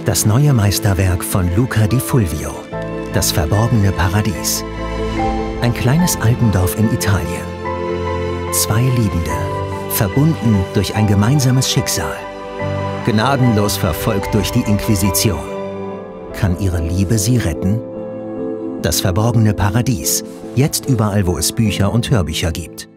Das neue Meisterwerk von Luca di Fulvio, Das verborgene Paradies. Ein kleines Alpendorf in Italien. Zwei Liebende, verbunden durch ein gemeinsames Schicksal. Gnadenlos verfolgt durch die Inquisition. Kann ihre Liebe sie retten? Das verborgene Paradies, jetzt überall, wo es Bücher und Hörbücher gibt.